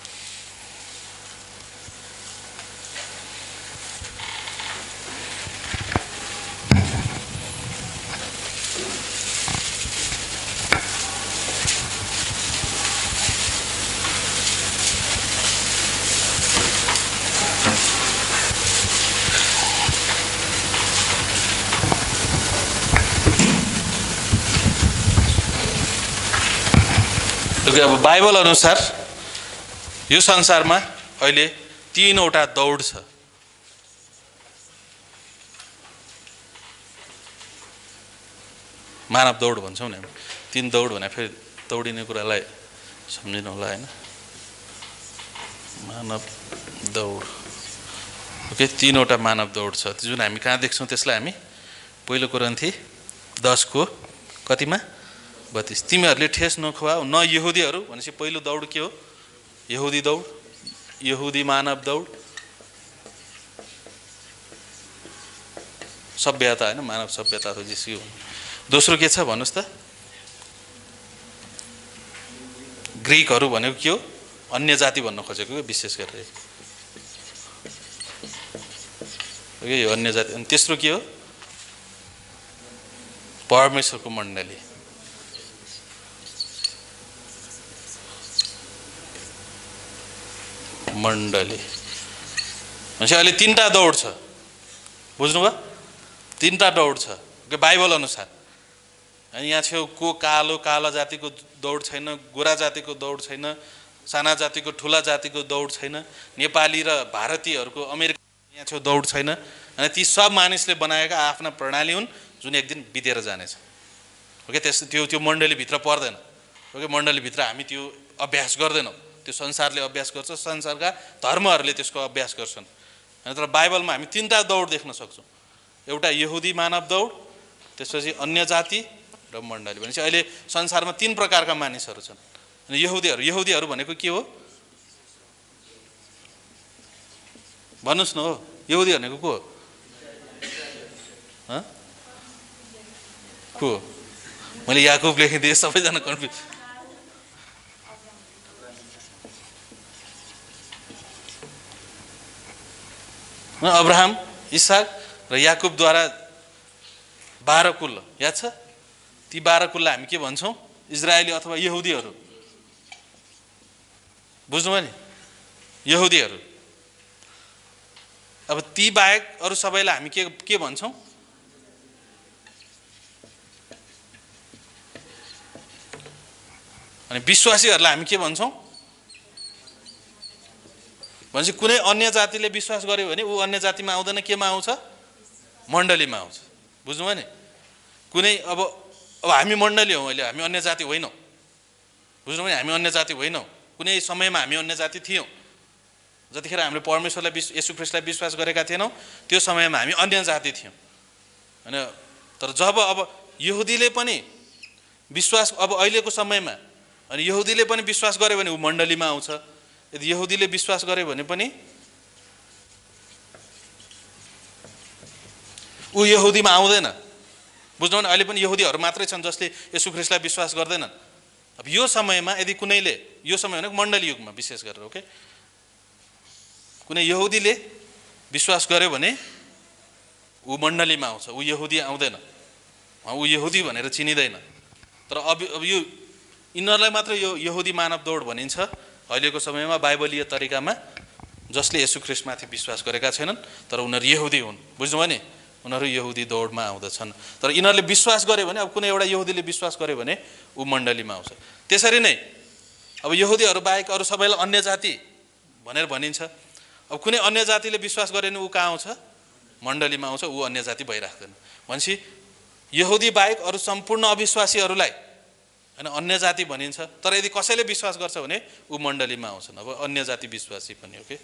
अब बाइबल अनुसार यो संसारमा अहिले 3वटा दौड छ। मानव दौड भन्छौँ नि, 3 दौड भने फेरि दौडिने कुरालाई सम्झिनु होला, होइन मानव दौड। ओके, 3वटा मानव दौड छ, जुन हामी कहाँ देख्छौँ त्यसलाई हामी पहिलो कोरिन्थी 10:32। तिमीहरूले ठेस नखुवाऊ न यहुदीहरू, भनेपछि पहिलो दौड के हो, यहुदी दौड, यहुदी मानव दौड, सभ्यता, होइन मानव सभ्यता हो जिसको। दोस्रो के छ भन्नुहोस् त, ग्रिकहरू भनेको के हो, अन्य जाति भन्न खोजेको विशेष गरेर, यो अन्य जाति। अनि तेस्रो के हो, परमेश्वरको मण्डली। भनेपछि अहिले 3टा दौड छ, बुझ्नुभयो, 3टा दौड छ बाइबल अनुसार। अनि यहाँ छेउ को कालो, काला जातिको दौड छैन, गोरा जातिको दौड छैन, साना जातिको ठुला जातिको दौड छैन, नेपाली र भारतीयहरूको अमेरिका यहाँ छेउ दौड छैन। अनि ती सब मानिसले बनाएका आफ्ना प्रणाली हुन् जुन एक दिन बितेर जानेछ। ओके, त्यो मण्डलीभित्र पर्दैन। ओके, मण्डलीभित्र हामी त्यो अभ्यास गर्दैनौँ, त्यो संसारले अभ्यास गर्छ, संसारका धर्महरूले त्यसको अभ्यास गर्छन्। तर बाइबलमा हामी तीनटा दौड देख्न सक्छौँ। एउटा यहुदी मानव दौड, त्यसपछि अन्य जाति र मण्डली। भनेपछि अहिले संसारमा 3 प्रकारका मानिसहरू छन्। अनि यहुदीहरू भनेको के हो भन्नुस् न? हो, यहुदी भनेको को हो? को? मैले याकुब लेखिदिएँ, सबैजना कन्फ्युज। अब्राहम, इसाक र याकुबद्वारा 12 कुल याद छ? ती 12 कुललाई हामी के भन्छौँ? इजरायली अथवा यहुदीहरू। बुझ्नुभयो नि? यहुदीहरू। अब ती बाहेक अरू सबैलाई हामी के भन्छौँ? अनि विश्वासीहरूलाई हामी के भन्छौँ? भनेपछि कुनै अन्य जातिले विश्वास गर्यो भने ऊ अन्य जातिमा आउँदैन, केमा आउँछ? मण्डलीमा आउँछ। बुझ्नुभयो नि? कुनै अब हामी मण्डली हौँ, अहिले हामी अन्य जाति होइनौँ। बुझ्नुभयो नि? हामी अन्य जाति होइनौँ। कुनै समयमा हामी अन्य जाति थियौँ। जतिखेर हामीले परमेश्वरलाई येशू ख्रीष्टलाई विश्वास गरेका थिएनौँ त्यो समयमा हामी अन्य जाति थियौँ हैन। तर जब अब यहुदीले पनि विश्वास, अब अहिलेको समयमा अनि यहुदीले पनि विश्वास गर्यो भने ऊ मण्डलीमा आउँछ। यदि यहुदीले विश्वास गर्यो भने पनि ऊ यहुदीमा आउँदैन। बुझ्नु भने अहिले पनि यहुदीहरू मात्रै छन् जसले येशू ख्रीष्टलाई विश्वास गर्दैनन्। अब यो समयमा यदि कुनैले, यो समय भनेको मण्डली युगमा विशेष गरेर, ओके, कुनै यहुदीले विश्वास गर्यो भने ऊ मण्डलीमा आउँछ, ऊ यहुदी आउँदैन, ऊ यहुदी भनेर चिनिँदैन। तर अब यो यिनीहरूलाई मात्र यो यहुदी मानव दौड भनिन्छ अहिलेको समयमा बाइबलीय तरिकामा, जसले येशू ख्रीष्टमाथि विश्वास गरेका छैनन् तर उनीहरू यहुदी हुन्। बुझ्नुभयो नि? उनीहरू यहुदी दौडमा आउँदछन्। तर यिनीहरूले विश्वास गर्यो भने, अब कुनै एउटा यहुदीले विश्वास गर्यो भने ऊ मण्डलीमा आउँछ। त्यसरी नै अब यहुदीहरू बाहेक अरू सबैलाई अन्य जाति भनेर भनिन्छ। अब कुनै अन्य जातिले विश्वास गर्यो भने ऊ कहाँ आउँछ? मण्डलीमा आउँछ, ऊ अन्य जाति भइराख्दैन। भनेपछि यहुदी बाहेक अरू सम्पूर्ण अविश्वासीहरूलाई हैन अन्य जाति भनिन्छ। तर यदि कसैले विश्वास गर्छ भने ऊ मण्डलीमा आउँछन्। अब अन्य जाति विश्वासी पनि, ओके।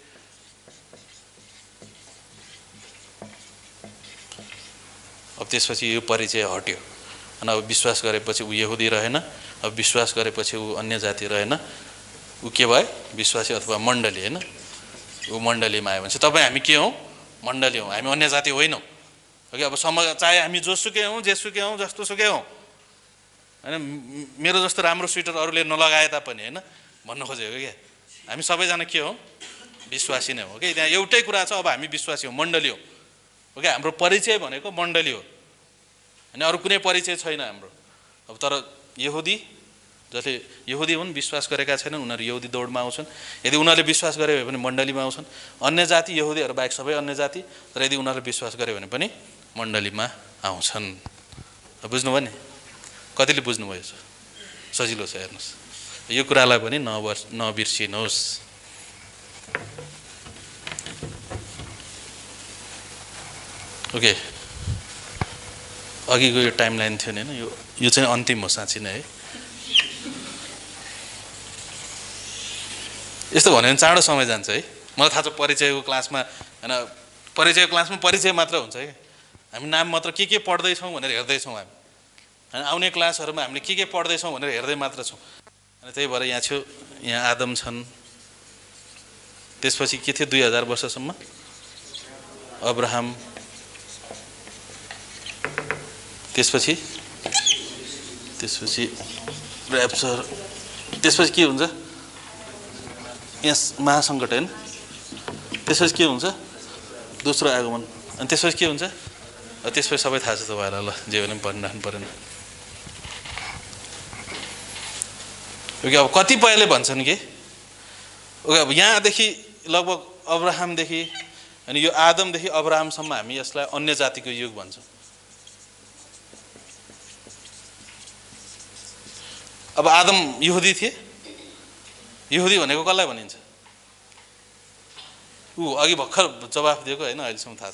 अब त्यसपछि यो परिचय हट्यो अनि अब विश्वास गरेपछि ऊ यहुदी रहेन, अब विश्वास गरेपछि ऊ अन्य जाति रहेन, ऊ के भयो? विश्वासी अथवा मण्डली हैन। ऊ मण्डलीमा आयो भने चाहिँ तपाईँ हामी के हौँ? मण्डली हौँ, हामी अन्य जाति होइनौँ। ओके, अब चाहे हामी जोसुकै हौँ, जेसुकै हौँ, जस्तो सुकै हौँ हैन, मेरो जस्तो राम्रो स्वेटर अरूले नलगाए तापनि हैन भन्नु खोजेको क्या, हामी सबैजना के हौँ? विश्वासी नै हो। ओके, त्यहाँ एउटै कुरा छ, अब हामी विश्वासी हौँ, मण्डली हौँ। ओके, हाम्रो परिचय भनेको मण्डली हो अनि अरू कुनै परिचय छैन हाम्रो। अब तर यहुदी, जसले यहुदी हुन्, विश्वास गरेका छैनन्, उनीहरू यहुदी दौडमा आउँछन्। यदि उनीहरूले विश्वास गर्यो भने मण्डलीमा आउँछन्। अन्य जाति, यहुदीहरू बाहेक सबै अन्य जाति, तर यदि उनीहरूले विश्वास गर्यो भने पनि मण्डलीमा आउँछन्। बुझ्नुभयो नि? कतिले बुझ्नुभयो? सजिलो छ, हेर्नुहोस्। यो कुरालाई पनि नबिर्सिनुहोस्। ओके, अघिको यो टाइमलाइन थियो नि हैन, यो चाहिँ अन्तिम हो साँच्ची नै है। यस्तो भन्यो भने चाँडो समय जान्छ है। मलाई थाहा छ परिचयको क्लासमा हैन, परिचयको क्लासमा परिचय मात्र हुन्छ है। हामी नाम मात्र के पढ्दैछौँ भनेर हेर्दैछौँ हामी हैन। आउने क्लासहरूमा हामीले के पढ्दैछौँ भनेर हेर्दै मात्र छौँ। अनि त्यही भएर यहाँ छेउ यहाँ आदम छन्, त्यसपछि के थियो 2000 वर्षसम्म अब्राहम, त्यसपछि ऱ्याप्चर, त्यसपछि के हुन्छ? यहाँ महासङ्कट होइन, त्यसपछि के हुन्छ? दोस्रो आगमन, अनि त्यसपछि के हुन्छ? त्यसपछि सबै थाहा छ तपाईँहरूलाई, ल जे भने पनि भनिराख्नु परेन। ओके, अब कतिपयले भन्छन् कि ओके, अब यहाँदेखि लगभग अब्राहमदेखि अनि यो आदमदेखि अब्राहमसम्म हामी यसलाई अन्य जातिको युग भन्छौँ। अब आदम यहुदी थिए यहुदी भनेको कसलाई भनिन्छ? ऊ अघि भर्खर जवाफ दिएको होइन, अहिलेसम्म थाहा छ।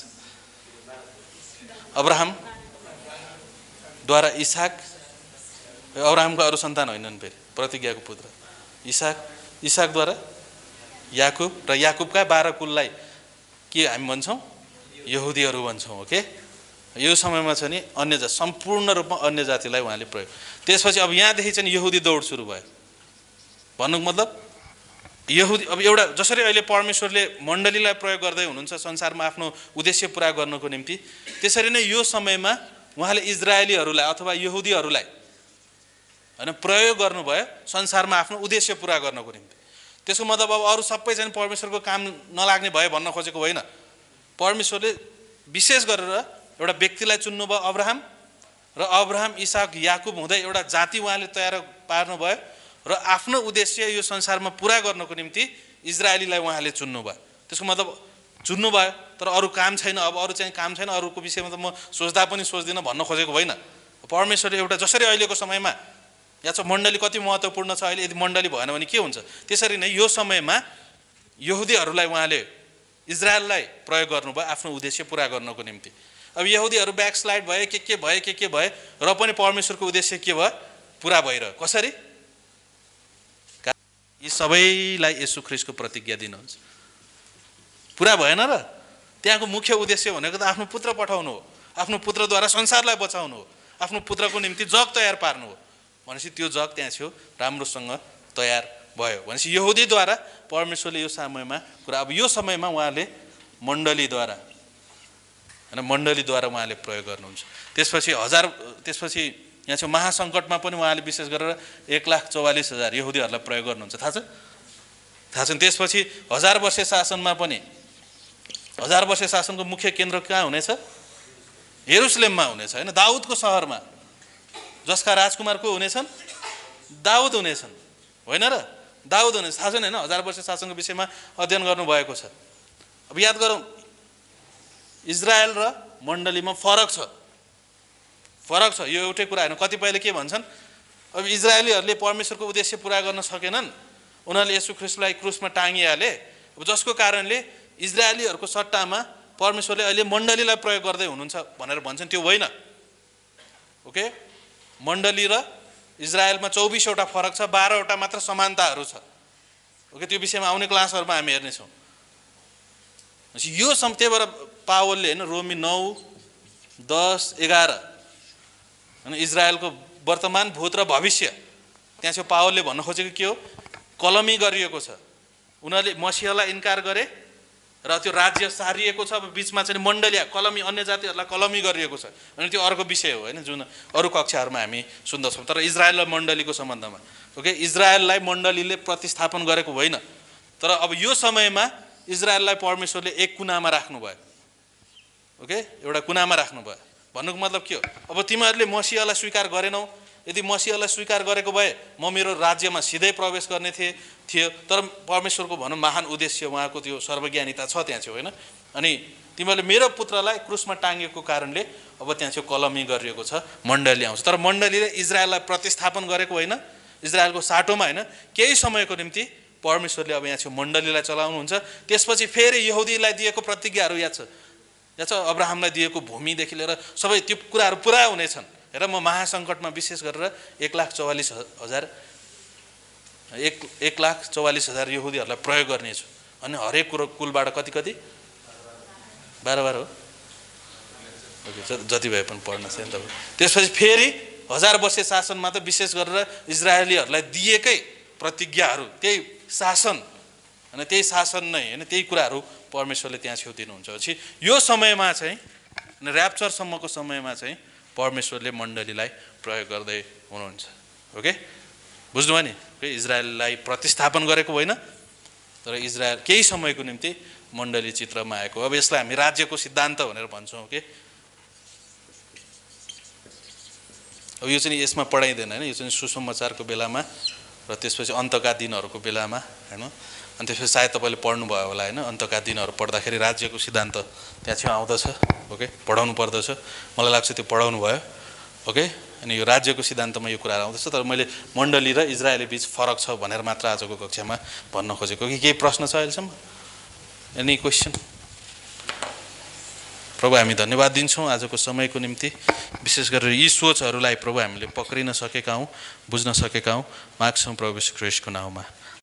अब्राहमद्वारा इसाक, अब्राहमको अरू सन्तान होइनन्, फेरि प्रतिज्ञाको पुत्र इसाक, इसाकद्वारा याकुब, र याकुबका 12 कुललाई के हामी भन्छौँ? यहुदीहरू भन्छौँ। ओके, यो समयमा छ नि अन्य जाति, सम्पूर्ण रूपमा अन्य जातिलाई उहाँले प्रयोग। त्यसपछि अब यहाँदेखि चाहिँ यहुदी दौड सुरु भयो। भन्नुको मतलब यहुदी, अब एउटा जसरी अहिले परमेश्वरले मण्डलीलाई प्रयोग गर्दै हुनुहुन्छ संसारमा आफ्नो उद्देश्य पुरा गर्नको निम्ति, त्यसरी नै यो समयमा उहाँले इजरायलीहरूलाई अथवा यहुदीहरूलाई होइन प्रयोग गर्नुभयो संसारमा आफ्नो उद्देश्य पुरा गर्नको निम्ति। त्यसको मतलब अब अरू सबै चाहिँ परमेश्वरको काम नलाग्ने भयो भन्न खोजेको होइन। परमेश्वरले विशेष गरेर एउटा व्यक्तिलाई चुन्नुभयो, अब्राहम, र अब्राहम, इसाक, याकुब हुँदै एउटा जाति उहाँले तयार पार्नुभयो र आफ्नो उद्देश्य यो संसारमा पुरा गर्नको निम्ति इजरायलीलाई उहाँले चुन्नुभयो। त्यसको मतलब चुन्नुभयो, तर अरू काम छैन, अब अरू चाहिँ काम छैन, अरूको विषयमा त म सोच्दा पनि सोच्दिनँ भन्न खोजेको होइन। परमेश्वरले एउटा जसरी अहिलेको समयमा या चाहिँ मण्डली कति महत्त्वपूर्ण छ, अहिले यदि मण्डली भएन भने के हुन्छ, त्यसरी नै यो समयमा यहुदीहरूलाई उहाँले इजरायललाई प्रयोग गर्नुभयो आफ्नो उद्देश्य पुरा गर्नको निम्ति। अब यहुदीहरू ब्याकस्लाइड भए, के भए र पनि परमेश्वरको उद्देश्य के भयो? पुरा भइरह्यो। कसरी? यी सबैलाई येशू ख्रीष्टको प्रतिज्ञा दिनुहुन्छ। पुरा भएन र त्यहाँको मुख्य उद्देश्य भनेको त आफ्नो पुत्र पठाउनु हो, आफ्नो पुत्रद्वारा संसारलाई बचाउनु हो, आफ्नो पुत्रको निम्ति जग तयार पार्नु हो। भनेपछि त्यो जग त्यहाँ छेउ राम्रोसँग तयार भयो। भनेपछि यहुदीद्वारा परमेश्वरले यो समयमा कुरा, अब यो समयमा उहाँले मण्डलीद्वारा होइन मण्डलीद्वारा उहाँले प्रयोग गर्नुहुन्छ। त्यसपछि यहाँ चाहिँ महासङ्कटमा पनि उहाँले विशेष गरेर 1,44,000 यहुदीहरूलाई प्रयोग गर्नुहुन्छ। थाहा छ। त्यसपछि 1000 वर्ष शासनमा पनि 1000 वर्ष शासनको मुख्य केन्द्र कहाँ हुनेछ? यरुसलेममा हुनेछ होइन, दाउदको सहरमा, जसका राजकुमार को हुनेछन्? दाउद हुनेछन्, होइन र? दाउद हुनेछ। थाहा छैन होइन? 1000 वर्ष शासनको विषयमा अध्ययन गर्नुभएको छ। अब याद गरौँ, इजरायल र मण्डलीमा फरक छ। यो एउटै कुरा होइन। कतिपयले के भन्छन्, अब इजरायलीहरूले परमेश्वरको उद्देश्य पुरा गर्न सकेनन्, उनीहरूले येशू ख्रीष्टलाई क्रुसमा टाँगिहाले, अब जसको कारणले इजरायलीहरूको सट्टामा परमेश्वरले अहिले मण्डलीलाई प्रयोग गर्दै हुनुहुन्छ भनेर भन्छन्। त्यो होइन। ओके, मण्डली र इजरायलमा 24 वटा फरक छ, 12 वटा मात्र समानताहरू छ। ओके, त्यो विषयमा आउने क्लासहरूमा हामी हेर्नेछौँ। यो त्यही भएर पावलले होइन रोमी 9, 10, 11 होइन इजरायलको वर्तमान, भूत र भविष्य त्यहाँ चाहिँ पावलले भन्न खोजेको के हो? कलमी गरिएको छ। उनीहरूले मसीहलाई इन्कार गरे र त्यो राज्य सारिएको छ। अब बिचमा चाहिँ मण्डली कलमी, अन्य जातिहरूलाई कलमी गरिएको छ। अनि त्यो अर्को विषय हो होइन, जुन अरू कक्षाहरूमा हामी सुन्दछौँ। तर इजरायल र मण्डलीको सम्बन्धमा ओके, इजरायललाई मण्डलीले प्रतिस्थापन गरेको होइन, तर अब यो समयमा इजरायललाई परमेश्वरले एक कुनामा राख्नुभयो। ओके, एउटा कुनामा राख्नुभयो। भन्नुको मतलब के हो? अब तिमीहरूले मसीहलाई स्वीकार गरेनौ, यदि मसीहलाई स्वीकार गरेको भए म मेरो राज्यमा सिधै प्रवेश गर्ने थियो, तर परमेश्वरको भनौँ महान उद्देश्य, उहाँको त्यो सर्वज्ञानिता छ त्यहाँ चाहिँ होइन। अनि तिमीहरूले मेरो पुत्रलाई क्रुसमा टाँगेको कारणले अब त्यहाँ चाहिँ कलमी गरिएको छ, मण्डली आउँछ। तर मण्डलीले इजरायललाई प्रतिस्थापन गरेको होइन, इजरायलको साटोमा होइन, केही समयको निम्ति परमेश्वरले अब यहाँ चाहिँ मण्डलीलाई चलाउनुहुन्छ। त्यसपछि फेरि यहुदीलाई दिएको प्रतिज्ञाहरू याद छ, अब्राहमलाई दिएको भूमिदेखि लिएर सबै त्यो कुराहरू पुरा हुनेछन्। हेर, म महासङ्कटमा विशेष गरेर 1,44,000 यहुदीहरूलाई प्रयोग गर्नेछु। अनि हरेक कुलबाट कति 12 हो। ओके, जति भए पनि पढ्न चाहिँ तपाईँ। त्यसपछि फेरि 1000 वर्ष शासनमा त विशेष गरेर इजरायलीहरूलाई दिएकै प्रतिज्ञाहरू, त्यही शासन होइन, त्यही शासन नै होइन, त्यही कुराहरू परमेश्वरले त्यहाँ छेउ दिनुहुन्छ। यो समयमा चाहिँ ऱ्याप्चरसम्मको समयमा चाहिँ परमेश्वरले मण्डलीलाई प्रयोग गर्दै हुनुहुन्छ। ओके, बुझ्नुभयो नि? इजरायललाई प्रतिस्थापन गरेको होइन, तर इजरायल केही समयको निम्ति मण्डली चित्रमा आएको। अब यसलाई हामी राज्यको सिद्धान्त भनेर भन्छौँ। ओके, अब यो चाहिँ यसमा पढाइँदैन होइन, यो चाहिँ सुसमाचारको बेलामा र त्यसपछि अन्तका दिनहरूको बेलामा होइन। अनि त्यसपछि सायद तपाईँले पढ्नुभयो होला होइन, अन्तका दिनहरू पढ्दाखेरि राज्यको सिद्धान्त त्यहाँ चाहिँ आउँदछ। ओके, पढाउनु पर्दछ, मलाई लाग्छ त्यो पढाउनु भयो। ओके, अनि यो राज्यको सिद्धान्तमा यो कुरा आउँदछ। तर मैले मण्डली र इजरायली बीच फरक छ भनेर मात्र आजको कक्षामा भन्न खोजेको। कि केही प्रश्न छ अहिलेसम्म? Any question? प्रभु हामी धन्यवाद दिन्छौँ आजको समयको निम्ति। विशेष गरेर यी सोचहरूलाई प्रभु हामीले पक्रिन सकेका हौँ, बुझ्न सकेका हौँ। माग्छौँ प्रभु यीशु ख्रीष्टको नाउँमा।